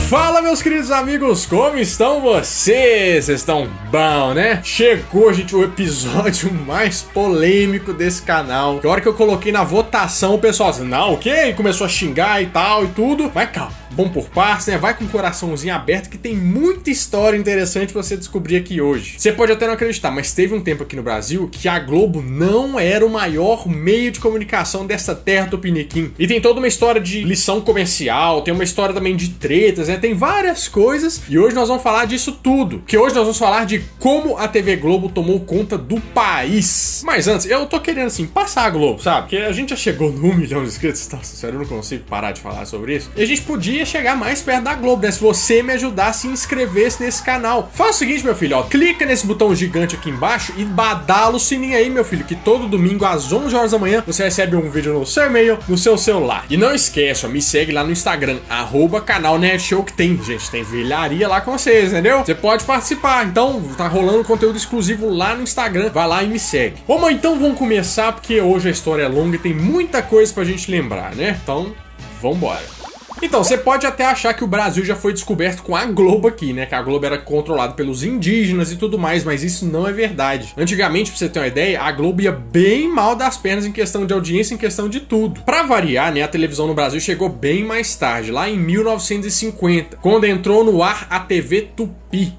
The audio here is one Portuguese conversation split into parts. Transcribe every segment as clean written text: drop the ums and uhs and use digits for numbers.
Fala, meus queridos amigos, como estão vocês? Vocês estão bom, né? Chegou, gente, o episódio mais polêmico desse canal. Que a hora que eu coloquei na votação, o pessoal assim, não, o quê? Começou a xingar e tal e tudo. Mas calma, vamos por partes, né? Vai com o coraçãozinho aberto que tem muita história interessante pra você descobrir aqui hoje. Você pode até não acreditar, mas teve um tempo aqui no Brasil que a Globo não era o maior meio de comunicação dessa terra tupiniquim. E tem toda uma história de lição comercial, tem uma história também de tretas, né? Tem várias coisas e hoje nós vamos falar disso tudo. Que hoje nós vamos falar de como a TV Globo tomou conta do país. Mas antes, eu tô querendo assim, passar a Globo, sabe? Porque a gente já chegou no 1 milhão de inscritos, nossa sério, eu não consigo parar de falar sobre isso. E a gente podia chegar mais perto da Globo, né? Se você me ajudasse e se inscrevesse nesse canal. Faz o seguinte, meu filho, ó, clica nesse botão gigante aqui embaixo e badala o sininho aí, meu filho, que todo domingo às 11 horas da manhã você recebe um vídeo no seu e-mail, no seu celular. E não esquece, ó, me segue lá no Instagram, @canal Nerd Show, que tem, gente, tem velharia lá com vocês, entendeu? Você pode participar, então tá rolando conteúdo exclusivo lá no Instagram, vai lá e me segue. Bom, então vamos começar, porque hoje a história é longa e tem muita coisa pra gente lembrar, né? Então, vambora. Então, você pode até achar que o Brasil já foi descoberto com a Globo aqui, né? Que a Globo era controlada pelos indígenas e tudo mais, mas isso não é verdade. Antigamente, pra você ter uma ideia, a Globo ia bem mal das pernas em questão de audiência, em questão de tudo. Pra variar, né, a televisão no Brasil chegou bem mais tarde, lá em 1950, quando entrou no ar a TV Tupi.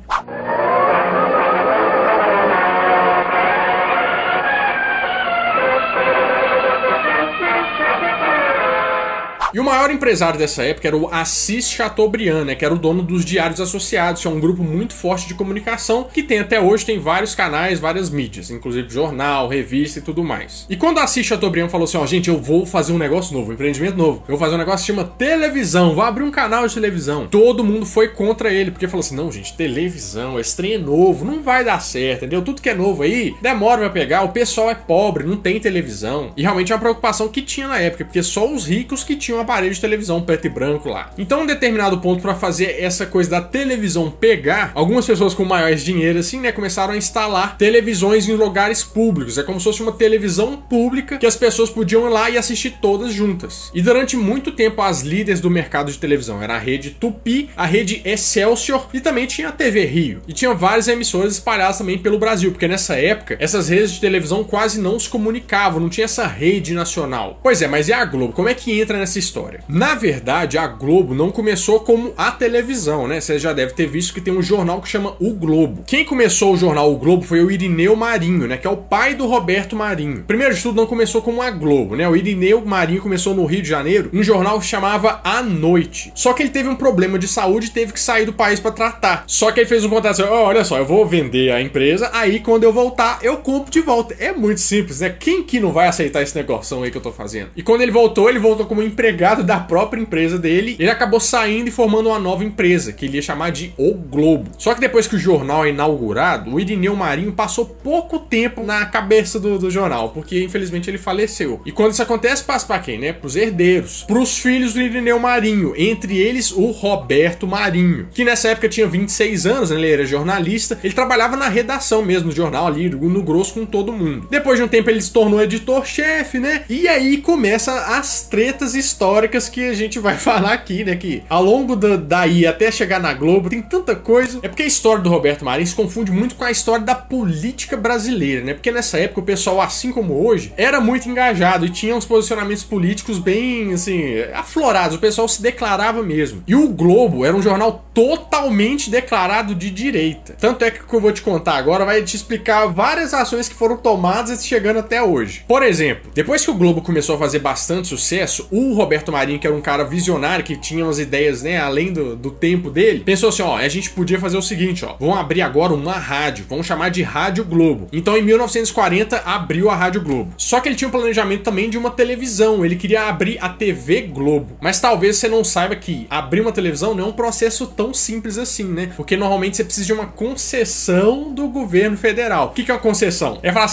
E o maior empresário dessa época era o Assis Chateaubriand, né, que era o dono dos Diários Associados, que é um grupo muito forte de comunicação, que tem até hoje, tem vários canais, várias mídias, inclusive jornal, revista e tudo mais. E quando Assis Chateaubriand falou assim, ó, gente, eu vou fazer um negócio novo, um empreendimento novo, eu vou fazer um negócio que chama televisão, vou abrir um canal de televisão. Todo mundo foi contra ele, porque falou assim, não, gente, televisão, esse trem é novo, não vai dar certo, entendeu? Tudo que é novo aí, demora pra pegar, o pessoal é pobre, não tem televisão. E realmente é uma preocupação que tinha na época, porque só os ricos que tinham aparelho de televisão preto e branco lá. Então, em determinado ponto, para fazer essa coisa da televisão pegar, algumas pessoas com maiores dinheiro assim, né, começaram a instalar televisões em lugares públicos. É como se fosse uma televisão pública que as pessoas podiam ir lá e assistir todas juntas. E durante muito tempo, as líderes do mercado de televisão era a rede Tupi, a rede Excelsior e também tinha a TV Rio. E tinha várias emissoras espalhadas também pelo Brasil, porque nessa época, essas redes de televisão quase não se comunicavam, não tinha essa rede nacional. Pois é, mas e a Globo? Como é que entra nessa história? Na verdade, a Globo não começou como a televisão, né? Você já deve ter visto que tem um jornal que chama O Globo. Quem começou o jornal O Globo foi o Irineu Marinho, né? Que é o pai do Roberto Marinho. Primeiro de tudo, não começou como a Globo, né? O Irineu Marinho começou no Rio de Janeiro, um jornal que chamava A Noite. Só que ele teve um problema de saúde e teve que sair do país pra tratar. Só que ele fez um contrato assim, olha só, eu vou vender a empresa, aí quando eu voltar, eu compro de volta. É muito simples, né? Quem que não vai aceitar esse negoção aí que eu tô fazendo? E quando ele voltou como empregado da própria empresa dele, ele acabou saindo e formando uma nova empresa, que ele ia chamar de O Globo. Só que depois que o jornal é inaugurado, o Irineu Marinho passou pouco tempo na cabeça do jornal, porque infelizmente ele faleceu. E quando isso acontece, passa pra quem, né? Pros herdeiros, pros filhos do Irineu Marinho, entre eles o Roberto Marinho, que nessa época tinha 26 anos, né? Ele era jornalista, ele trabalhava na redação mesmo do jornal ali, no grosso com todo mundo. Depois de um tempo ele se tornou editor-chefe, né? E aí começa as tretas históricas que a gente vai falar aqui, né? Que ao longo daí até chegar na Globo tem tanta coisa. É porque a história do Roberto Marinho se confunde muito com a história da política brasileira, né? Porque nessa época o pessoal, assim como hoje, era muito engajado e tinha uns posicionamentos políticos bem, assim, aflorados. O pessoal se declarava mesmo. E o Globo era um jornal totalmente declarado de direita. Tanto é que o que eu vou te contar agora vai te explicar várias ações que foram tomadas e chegando até hoje. Por exemplo, depois que o Globo começou a fazer bastante sucesso, o Roberto Marinho, que era um cara visionário, que tinha umas ideias, né, além do tempo dele, pensou assim, ó, a gente podia fazer o seguinte, ó, vamos abrir agora uma rádio, vamos chamar de Rádio Globo. Então em 1940 abriu a Rádio Globo. Só que ele tinha um planejamento também de uma televisão, ele queria abrir a TV Globo. Mas talvez você não saiba que abrir uma televisão não é um processo tão simples assim, né? Porque normalmente você precisa de uma concessão do governo federal. O que é uma concessão? É falar assim,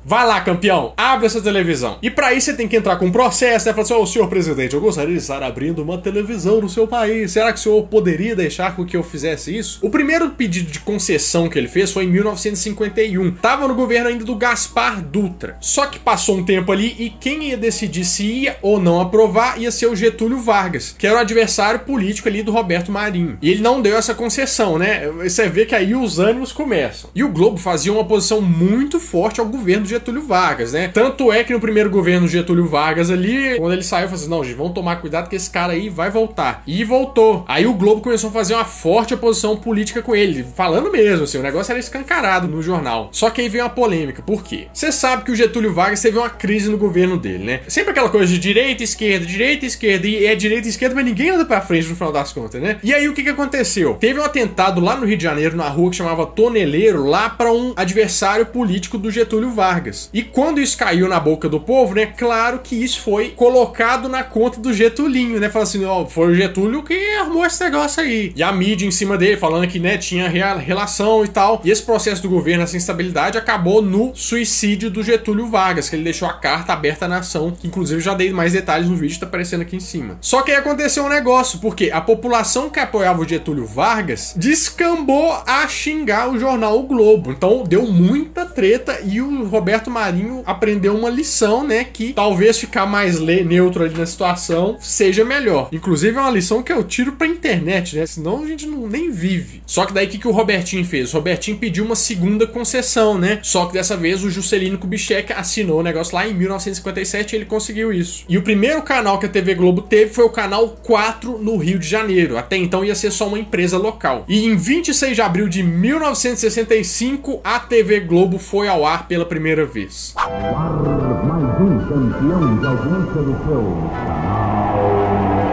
Vai lá, campeão, abre essa televisão. E pra isso você tem que entrar com um processo, né? Falar assim, ô, senhor presidente, eu gostaria de estar abrindo uma televisão no seu país. Será que o senhor poderia deixar com que eu fizesse isso? O primeiro pedido de concessão que ele fez foi em 1951. Tava no governo ainda do Gaspar Dutra. Só que passou um tempo ali e quem ia decidir se ia ou não aprovar ia ser o Getúlio Vargas, que era o adversário político ali do Roberto Marinho. E ele não deu essa concessão, né? Você vê que aí os ânimos começam. E o Globo fazia uma oposição muito forte ao governo do Getúlio Vargas, né? Tanto é que no primeiro governo do Getúlio Vargas ali, quando ele saiu, falou assim, não, gente, vamos tomar cuidado que esse cara aí vai voltar. E voltou. Aí o Globo começou a fazer uma forte oposição política com ele, falando mesmo, assim, o negócio era escancarado no jornal. Só que aí veio uma polêmica. Por quê? Você sabe que o Getúlio Vargas teve uma crise no governo dele, né? Sempre aquela coisa de direita e esquerda, e é direita e esquerda, mas ninguém anda pra frente no final das contas, né? E aí o que aconteceu? Teve um atentado lá no Rio de Janeiro, na rua que chamava Toneleiro, lá pra um adversário político do Getúlio Vargas. E quando isso caiu na boca do povo, né? Claro que isso foi colocado na conta do Getulinho, né? Falando assim, ó, foi o Getúlio que armou esse negócio aí. E a mídia em cima dele, falando que, né, tinha relação e tal. E esse processo do governo, essa instabilidade, acabou no suicídio do Getúlio Vargas, que ele deixou a carta aberta à nação, que inclusive já dei mais detalhes no vídeo, tá aparecendo aqui em cima. Só que aí aconteceu um negócio, porque a população que apoiava o Getúlio Vargas descambou a xingar o jornal O Globo. Então deu muita treta e o Roberto Marinho aprendeu uma lição, né, que talvez ficar mais neutro ali na situação seja melhor. Inclusive é uma lição que eu tiro pra internet, né, senão a gente nem vive. Só que daí o que o Robertinho fez? O Robertinho pediu uma segunda concessão, né, só que dessa vez o Juscelino Kubitschek assinou o negócio lá em 1957 e ele conseguiu isso. E o primeiro canal que a TV Globo teve foi o canal 4 no Rio de Janeiro. Até então ia ser só uma empresa local. E em 26 de abril de 1965, a TV Globo foi ao ar pela primeira vez. Mais um campeão de audiência do seu canal.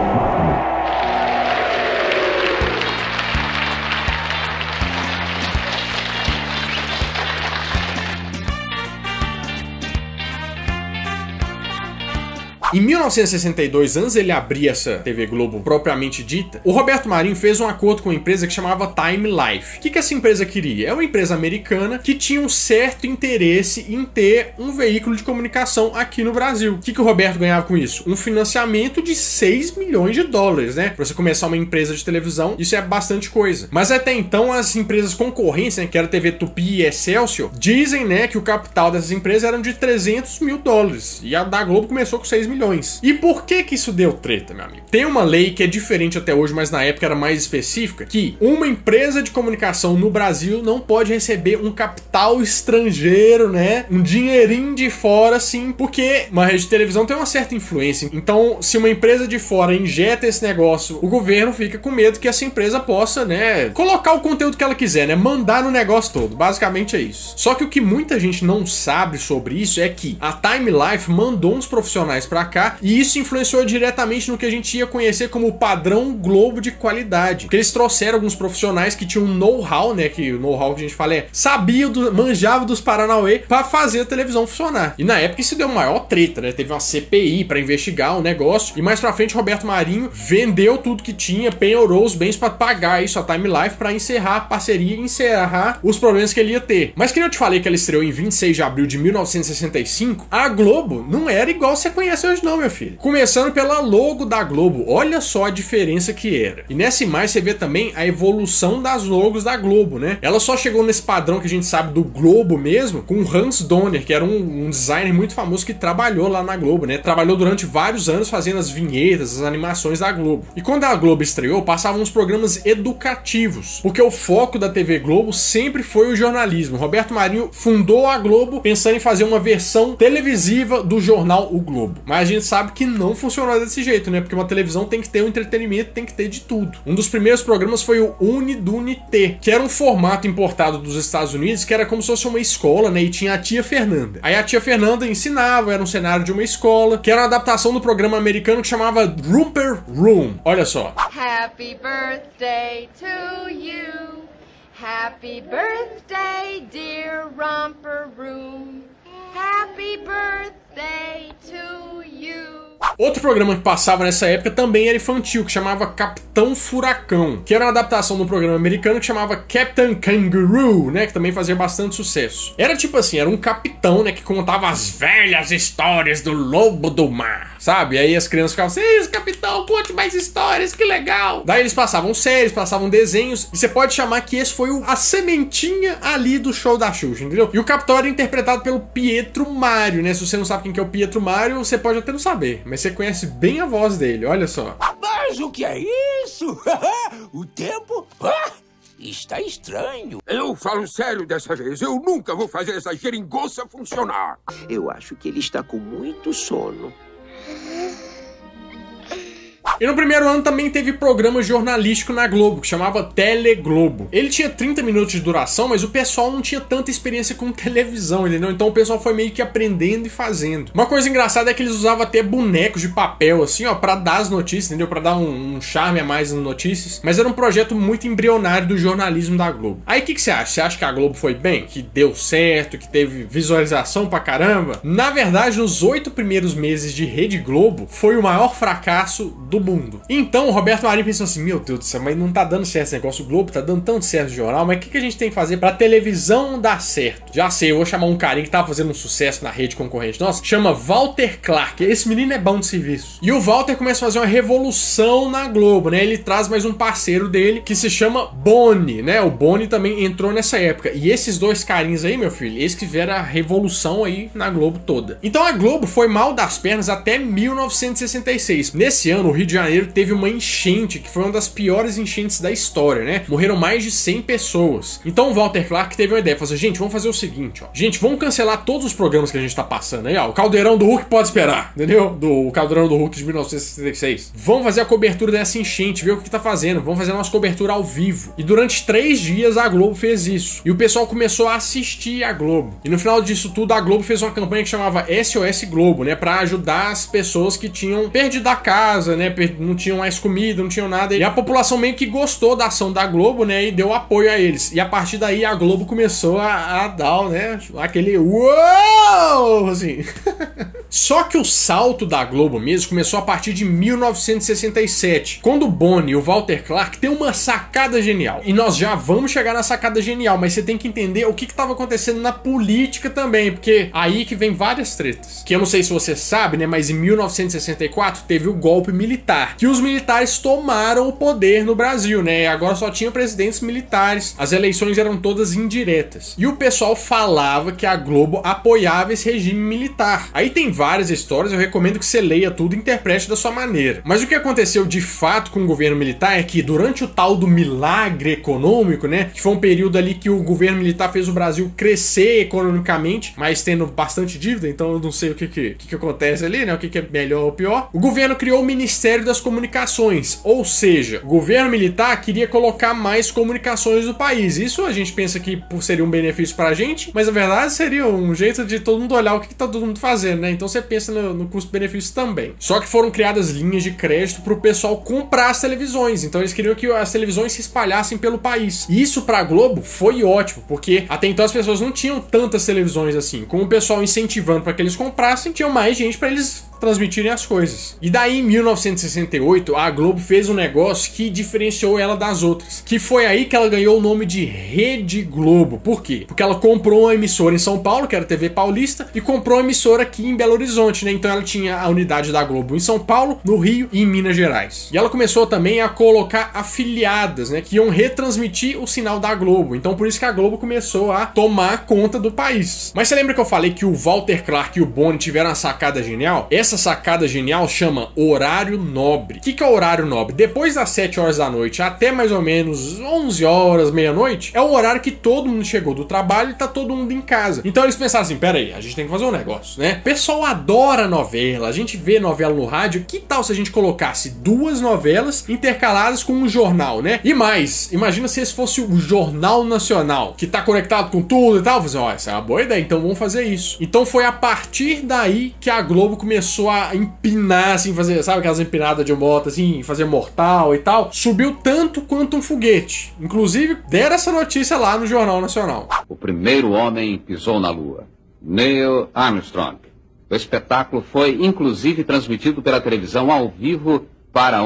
Em 1962, antes ele abrir essa TV Globo propriamente dita, o Roberto Marinho fez um acordo com uma empresa que chamava Time Life. O que essa empresa queria? É uma empresa americana que tinha um certo interesse em ter um veículo de comunicação aqui no Brasil. O que o Roberto ganhava com isso? Um financiamento de 6 milhões de dólares, né? Pra você começar uma empresa de televisão, isso é bastante coisa. Mas até então, as empresas concorrentes, né, que era a TV Tupi e Excelsior, dizem, né, que o capital dessas empresas eram de 300 mil dólares. E a da Globo começou com 6 milhões. E por que isso deu treta, meu amigo? Tem uma lei que é diferente até hoje, mas na época era mais específica, que uma empresa de comunicação no Brasil não pode receber um capital estrangeiro, né? Um dinheirinho de fora, assim, porque uma rede de televisão tem uma certa influência. Então, se uma empresa de fora injeta esse negócio, o governo fica com medo que essa empresa possa, né, colocar o conteúdo que ela quiser, né? Mandar no negócio todo. Basicamente é isso. Só que o que muita gente não sabe sobre isso é que a Time Life mandou uns profissionais pra cá e isso influenciou diretamente no que a gente ia conhecer como o padrão Globo de qualidade. Porque eles trouxeram alguns profissionais que tinham um know-how, né? Que o know-how que a gente fala é manjava dos Paranauê pra fazer a televisão funcionar. E na época isso deu maior treta, né? Teve uma CPI pra investigar o negócio. E mais pra frente, Roberto Marinho vendeu tudo que tinha, penhorou os bens pra pagar isso a Time Life pra encerrar a parceria e encerrar os problemas que ele ia ter. Mas que eu te falei que ela estreou em 26 de abril de 1965, a Globo não era igual você conhece hoje não, meu filho. Começando pela logo da Globo, olha só a diferença que era. E nessa imagem você vê também a evolução das logos da Globo, né? Ela só chegou nesse padrão que a gente sabe do Globo mesmo, com o Hans Donner, que era um designer muito famoso que trabalhou lá na Globo, né? Trabalhou durante vários anos fazendo as vinhetas, as animações da Globo. E quando a Globo estreou, passavam uns programas educativos, porque o foco da TV Globo sempre foi o jornalismo. Roberto Marinho fundou a Globo pensando em fazer uma versão televisiva do jornal O Globo. Mas a gente sabe que não funcionou desse jeito, né? Porque uma televisão tem que ter um entretenimento, tem que ter de tudo. Um dos primeiros programas foi o Unidunité, que era um formato importado dos Estados Unidos, que era como se fosse uma escola, né? E tinha a tia Fernanda. Aí a tia Fernanda ensinava, era um cenário de uma escola, que era uma adaptação do programa americano que chamava Romper Room. Olha só. Happy birthday to you. Happy birthday, dear Romper Room. Happy birthday to you. Outro programa que passava nessa época também era infantil, que chamava Capitão Capitão Furacão, que era uma adaptação de um programa americano que chamava Captain Kangaroo, né, que também fazia bastante sucesso. Era tipo assim, era um capitão, né, que contava as velhas histórias do lobo do mar, sabe? E aí as crianças ficavam assim, isso, capitão, conte mais histórias, que legal. Daí eles passavam séries, passavam desenhos, e você pode chamar que esse foi a sementinha ali do show da Xuxa, entendeu? E o capitão era interpretado pelo Pietro Mário, né? Se você não sabe quem que é o Pietro Mário, você pode até não saber, mas você conhece bem a voz dele, olha só. Mas o que é isso? O tempo está estranho. Eu falo sério dessa vez. Eu nunca vou fazer essa geringonça funcionar. Eu acho que ele está com muito sono. E no primeiro ano também teve programa jornalístico na Globo, que chamava Teleglobo. Ele tinha 30 minutos de duração, mas o pessoal não tinha tanta experiência com televisão, entendeu? Então o pessoal foi meio que aprendendo e fazendo. Uma coisa engraçada é que eles usavam até bonecos de papel, assim, ó, pra dar as notícias, entendeu? Pra dar um charme a mais nas notícias. Mas era um projeto muito embrionário do jornalismo da Globo. Aí o que você acha? Você acha que a Globo foi bem? Que deu certo? Que teve visualização pra caramba? Na verdade, nos 8 primeiros meses de Rede Globo, foi o maior fracasso do mundo. Então o Roberto Marinho pensou assim, meu Deus do céu, mas não tá dando certo esse negócio, o Globo tá dando tanto certo no jornal, mas o que a gente tem que fazer pra televisão dar certo? Já sei, eu vou chamar um carinha que tava fazendo um sucesso na rede concorrente nossa, chama Walter Clark. Esse menino é bom de serviço. E o Walter começa a fazer uma revolução na Globo, né? Ele traz mais um parceiro dele que se chama Boni, né? O Boni também entrou nessa época. E esses dois carinhas aí, meu filho, eles que fizeram a revolução aí na Globo toda. Então a Globo foi mal das pernas até 1966. Nesse ano, o Rio de Janeiro teve uma enchente, que foi uma das piores enchentes da história, né? Morreram mais de 100 pessoas. Então o Walter Clark teve uma ideia, falou assim, gente, vamos fazer o seguinte, ó. Gente, vamos cancelar todos os programas que a gente tá passando aí, ó. O Caldeirão do Hulk pode esperar, entendeu? Do Caldeirão do Hulk de 1966. Vamos fazer a cobertura dessa enchente, ver o que tá fazendo. Vamos fazer a nossa cobertura ao vivo. E durante 3 dias a Globo fez isso. E o pessoal começou a assistir a Globo. E no final disso tudo, a Globo fez uma campanha que chamava SOS Globo, né? Pra ajudar as pessoas que tinham perdido a casa, né? Não tinham mais comida, não tinham nada. E a população meio que gostou da ação da Globo, né? E deu apoio a eles. E a partir daí a Globo começou a dar, né? Aquele uou! Assim. Só que o salto da Globo mesmo começou a partir de 1967, quando o Boni e o Walter Clark têm uma sacada genial. E nós já vamos chegar na sacada genial, mas você tem que entender o que estava acontecendo na política também, porque aí que vem várias tretas. Que eu não sei se você sabe, né? Mas em 1964 teve o golpe militar, que os militares tomaram o poder no Brasil, né? Agora só tinha presidentes militares, as eleições eram todas indiretas. E o pessoal falava que a Globo apoiava esse regime militar. Aí tem várias histórias, eu recomendo que você leia tudo e interprete da sua maneira. Mas o que aconteceu de fato com o governo militar é que durante o tal do milagre econômico, né? Que foi um período ali que o governo militar fez o Brasil crescer economicamente, mas tendo bastante dívida, então eu não sei o que acontece ali, né? O que é melhor ou pior. O governo criou o Ministério das Comunicações, ou seja, o governo militar queria colocar mais comunicações no país. Isso a gente pensa que seria um benefício pra gente, mas na verdade seria um jeito de todo mundo olhar o que tá todo mundo fazendo, né? Então você pensa no custo-benefício também. Só que foram criadas linhas de crédito pro pessoal comprar as televisões, então eles queriam que as televisões se espalhassem pelo país. E isso pra Globo foi ótimo, porque até então as pessoas não tinham tantas televisões assim. Com o pessoal incentivando para que eles comprassem, tinham mais gente para eles transmitirem as coisas. E daí em 1968 a Globo fez um negócio que diferenciou ela das outras, que foi aí que ela ganhou o nome de Rede Globo. Por quê? Porque ela comprou uma emissora em São Paulo, que era a TV Paulista, e comprou uma emissora aqui em Belo Horizonte, né? Então ela tinha a unidade da Globo em São Paulo, no Rio e em Minas Gerais. E ela começou também a colocar afiliadas, né, que iam retransmitir o sinal da Globo. Então por isso que a Globo começou a tomar conta do país. Mas você lembra que eu falei que o Walter Clark e o Boni tiveram uma sacada genial? Essa sacada genial chama horário nobre. O que é horário nobre? Depois das 7 horas da noite até mais ou menos 11 horas, meia-noite, é o horário que todo mundo chegou do trabalho e tá todo mundo em casa. Então eles pensaram assim, pera aí, a gente tem que fazer um negócio, né? O pessoal adora novela, a gente vê novela no rádio, que tal se a gente colocasse 2 novelas intercaladas com um jornal, né? E mais, imagina se esse fosse o Jornal Nacional, que tá conectado com tudo e tal. Você, ó, essa é uma boa ideia, então vamos fazer isso. Então foi a partir daí que a Globo começou a empinar, assim, fazer, sabe aquelas empinadas de moto, assim, fazer mortal e tal. Subiu tanto quanto um foguete. Inclusive, deram essa notícia lá no Jornal Nacional. O primeiro homem pisou na Lua, Neil Armstrong. O espetáculo foi, inclusive, transmitido pela televisão ao vivo para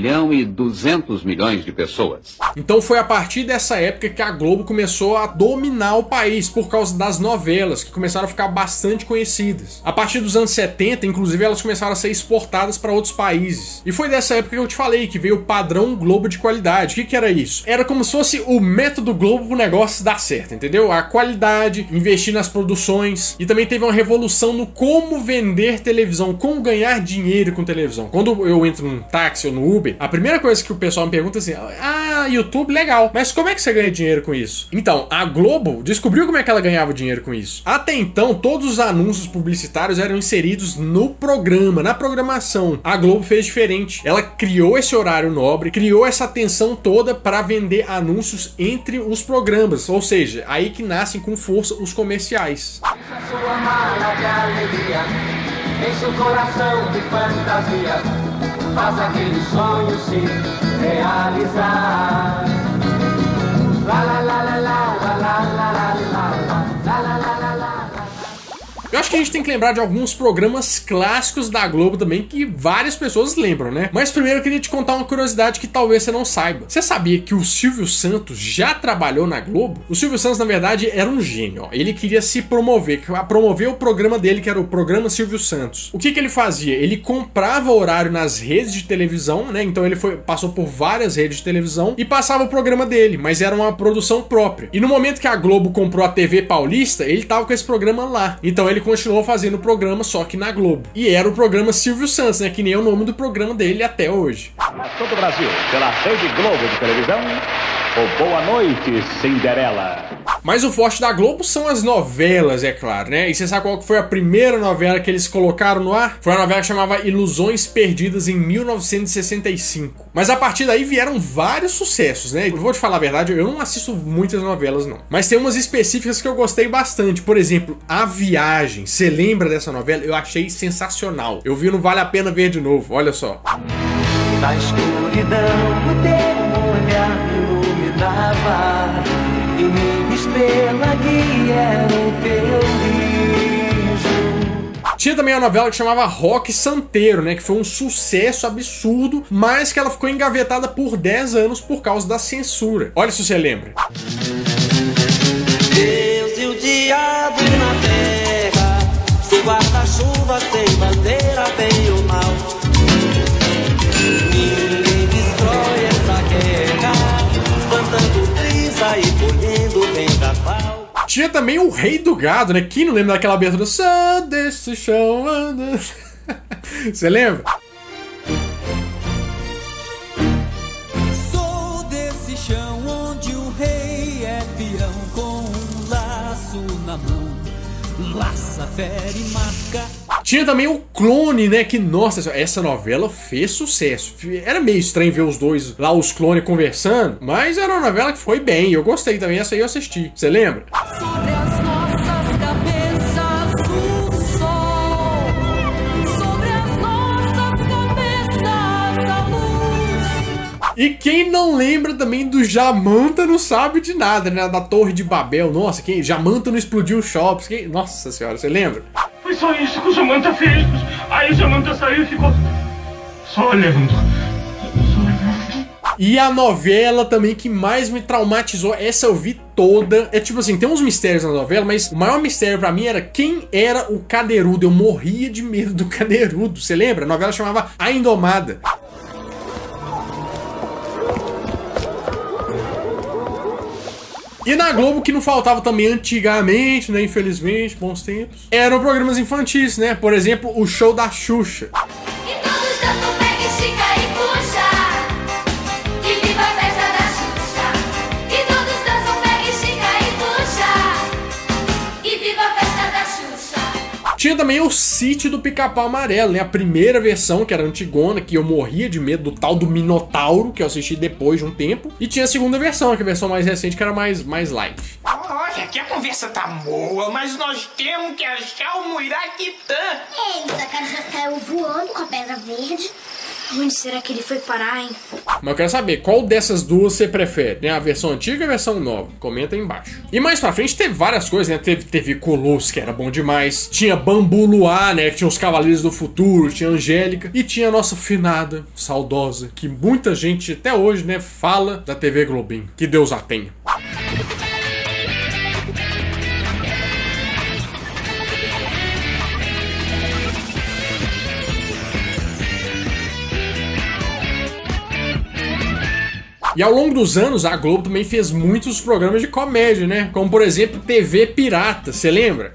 1,2 bilhão de pessoas. Então foi a partir dessa época que a Globo começou a dominar o país por causa das novelas, que começaram a ficar bastante conhecidas. A partir dos anos 70, inclusive, elas começaram a ser exportadas para outros países. E foi dessa época que eu te falei, que veio o padrão Globo de qualidade. O que era isso? Era como se fosse o método Globo pro negócio dar certo, entendeu? A qualidade, investir nas produções, e também teve uma revolução no como vender televisão, como ganhar dinheiro com televisão. Quando eu entro num táxi ou no Uber, a primeira coisa que o pessoal me pergunta é assim: ah, YouTube, legal, mas como é que você ganha dinheiro com isso? Então, a Globo descobriu como é que ela ganhava dinheiro com isso. Até então, todos os anúncios publicitários eram inseridos no programa, na programação. A Globo fez diferente. Ela criou esse horário nobre, criou essa atenção toda para vender anúncios entre os programas, ou seja, aí que nascem com força os comerciais. Sua mala de alegria, enche o coração de fantasia, faz aquele sonho se realizar. La la la la la la la la la la la la la. Eu acho que a gente tem que lembrar de alguns programas clássicos da Globo também, que várias pessoas lembram, né? Mas primeiro eu queria te contar uma curiosidade que talvez você não saiba. Você sabia que o Silvio Santos já trabalhou na Globo? O Silvio Santos, na verdade, era um gênio, ó. Ele queria se promover o programa dele, que era o programa Silvio Santos. O que ele fazia? Ele comprava horário nas redes de televisão, né? Então ele passou por várias redes de televisão e passava o programa dele, mas era uma produção própria. E no momento que a Globo comprou a TV Paulista, ele tava com esse programa lá. Então ele continuou fazendo o programa, só que na Globo. E era o programa Silvio Santos, né? Que nem é o nome do programa dele até hoje. Para todo o Brasil, pela Rede Globo de televisão, o Boa Noite, Cinderela. Mas o forte da Globo são as novelas, é claro, né? E você sabe qual foi a primeira novela que eles colocaram no ar? Foi uma novela que chamava Ilusões Perdidas, em 1965. Mas a partir daí vieram vários sucessos, né? Eu vou te falar a verdade, eu não assisto muitas novelas, não. Mas tem umas específicas que eu gostei bastante. Por exemplo, A Viagem. Você lembra dessa novela? Eu achei sensacional. Eu vi, não vale a pena ver de novo, olha só. Na escuridão o teu olhar me iluminava, e minha estrela guia era o teu riso. Tinha também a novela que chamava Rock Santeiro, né? Que foi um sucesso absurdo, mas que ela ficou engavetada por 10 anos por causa da censura. Olha se você lembra. Deus e o diabo na terra, sem guarda-chuva, sem bandeira, bem ou mal. Ninguém destrói essa guerra, plantando brisa e colhendo vendaval. Tinha também o Rei do Gado, né? Quem não lembra daquela abertura? Só desse chão anda. Você lembra? Sou desse chão onde o rei é peão, com um laço na mão, laça, fere e marca. Tinha também o Clone, né? Que, nossa, essa novela fez sucesso. Era meio estranho ver os dois lá, os clones, conversando, mas era uma novela que foi bem. Eu gostei também, essa aí eu assisti. Você lembra? Sobre as nossas cabeças o sol, sobre as nossas cabeças a luz. E quem não lembra também do Jamanta não sabe de nada, né? Da Torre de Babel. Nossa, Jamanta não explodiu os shoppings. Nossa senhora, você lembra? Foi só isso que o Jamanta fez. Aí o Jamanta saiu e ficou só olhando. E a novela também que mais me traumatizou, essa eu vi toda. É tipo assim, tem uns mistérios na novela, mas o maior mistério pra mim era quem era o Cadeirudo. Eu morria de medo do Cadeirudo. Você lembra? A novela chamava A Indomada. E na Globo, que não faltava também antigamente, né? Infelizmente, bons tempos, eram programas infantis, né? Por exemplo, o Show da Xuxa. E todos dançam, pega, estica e puxa. E viva a festa da Xuxa. E todos dançam, pega, estica e puxa. E viva a festa da Xuxa. Tinha também o Sítio do Pica-Pau Amarelo, né? A primeira versão, que era antigona, que eu morria de medo do tal do Minotauro, que eu assisti depois de um tempo. E tinha a segunda versão, que é a versão mais recente, que era mais light. Olha, aqui a conversa tá boa, mas nós temos que achar o Muiraquitã. Ei, o Zacarias já saiu voando com a Pedra Verde. Onde será que ele foi parar, hein? Mas eu quero saber, qual dessas duas você prefere? Né? A versão antiga ou a versão nova? Comenta aí embaixo. E mais pra frente teve várias coisas, né? Teve TV Colosso, que era bom demais. Tinha Bambu Luar, né? Que tinha os Cavaleiros do Futuro, tinha Angélica. E tinha a nossa finada, saudosa, que muita gente até hoje, né, fala da TV Globinho. Que Deus a tenha. E ao longo dos anos, a Globo também fez muitos programas de comédia, né? Como, por exemplo, TV Pirata, você lembra?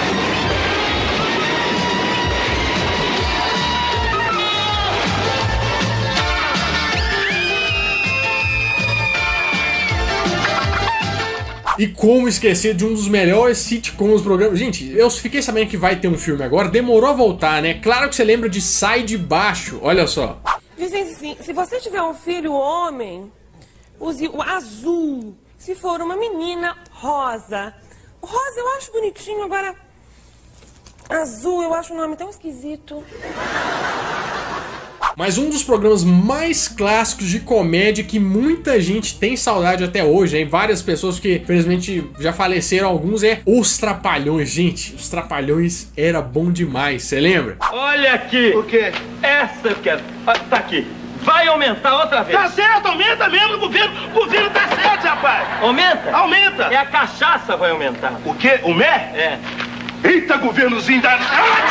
E como esquecer de um dos melhores sitcoms do programa. Gente, eu fiquei sabendo que vai ter um filme agora, demorou a voltar, né? Claro que você lembra de Sai de Baixo, olha só. Dizem assim, se você tiver um filho homem, use o azul. Se for uma menina, rosa. O rosa eu acho bonitinho, agora azul eu acho um nome tão esquisito. Mas um dos programas mais clássicos de comédia que muita gente tem saudade até hoje, hein? Várias pessoas que, infelizmente, já faleceram, alguns, é Os Trapalhões. Gente, Os Trapalhões era bom demais, você lembra? Olha aqui! O quê? Essa eu quero. Tá aqui. Vai aumentar outra vez. Tá certo, aumenta mesmo, o governo tá certo, rapaz. Aumenta? Aumenta. É a cachaça vai aumentar. O quê? O mé? É. Eita, governozinho da...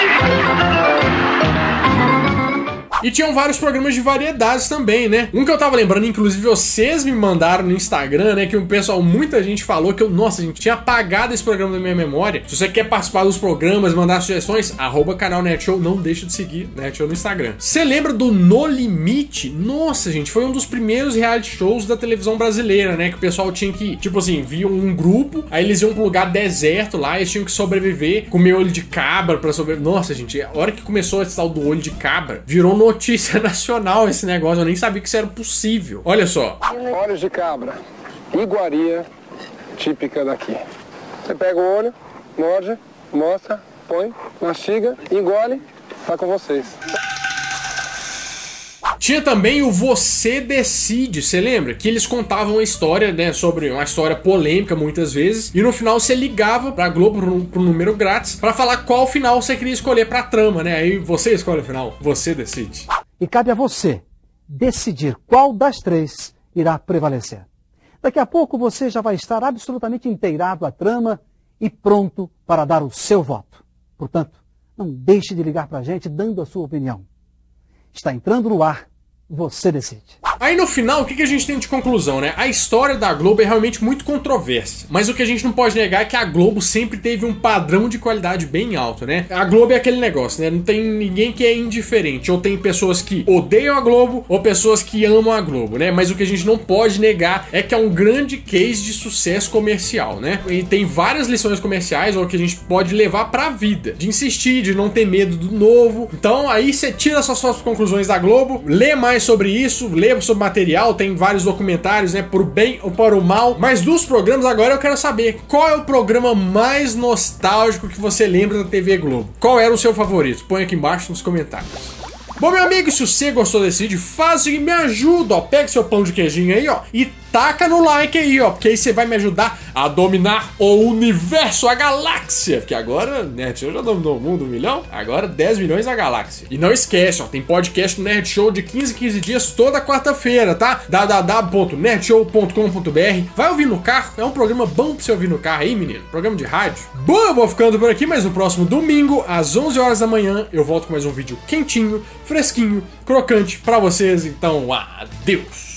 E tinham vários programas de variedades também, né? Um que eu tava lembrando, inclusive vocês me mandaram no Instagram, né? Que o pessoal, muita gente falou que eu, nossa, gente, tinha apagado esse programa da minha memória. Se você quer participar dos programas, mandar sugestões, @canal Netshow, não deixa de seguir Netshow no Instagram. Você lembra do No Limite? Nossa, gente, foi um dos primeiros reality shows da televisão brasileira, né? Que o pessoal tinha que, tipo assim, viam um grupo, aí eles iam pra um lugar deserto lá, eles tinham que sobreviver, comer olho de cabra pra sobreviver. Nossa, gente, a hora que começou esse tal do olho de cabra, virou notícia nacional esse negócio, eu nem sabia que isso era possível. Olha só. Olhos de cabra, iguaria típica daqui. Você pega o olho, morde, mostra, põe, mastiga, engole, tá com vocês. Tinha também o Você Decide, você lembra? Que eles contavam uma história, né, sobre uma história polêmica muitas vezes, e no final você ligava pra Globo pro número grátis pra falar qual final você queria escolher pra trama, né? Aí você escolhe o final, você decide. E cabe a você decidir qual das três irá prevalecer. Daqui a pouco você já vai estar absolutamente inteirado à trama e pronto para dar o seu voto. Portanto, não deixe de ligar pra gente dando a sua opinião. Está entrando no ar, Você Decide. Aí no final, o que a gente tem de conclusão, né? A história da Globo é realmente muito controversa, mas o que a gente não pode negar é que a Globo sempre teve um padrão de qualidade bem alto, né? A Globo é aquele negócio, né? Não tem ninguém que é indiferente, ou tem pessoas que odeiam a Globo, ou pessoas que amam a Globo, né? Mas o que a gente não pode negar é que é um grande case de sucesso comercial, né? E tem várias lições comerciais, ou que a gente pode levar pra vida, de insistir, de não ter medo do novo. Então aí você tira suas conclusões da Globo, lê mais sobre isso, lê sobre material, tem vários documentários, né, pro bem ou para o mal. Mas dos programas agora eu quero saber qual é o programa mais nostálgico que você lembra da TV Globo. Qual era o seu favorito? Põe aqui embaixo nos comentários. Bom, meu amigo, se você gostou desse vídeo, faz o seguinte, me ajuda, ó, pega seu pão de queijinho aí, ó, e taca no like aí, ó, porque aí você vai me ajudar a dominar o universo, a galáxia, porque agora, Netshow já dominou o mundo, 1 milhão, agora 10 milhões a galáxia. E não esquece, ó, tem podcast no Netshow de 15 em 15 dias toda quarta-feira, tá? www.netshow.com.br. Vai ouvir no carro, é um programa bom pra você ouvir no carro aí, menino, programa de rádio. Bom, eu vou ficando por aqui, mas no próximo domingo, às 11 horas da manhã, eu volto com mais um vídeo quentinho, fresquinho, crocante pra vocês, então adeus!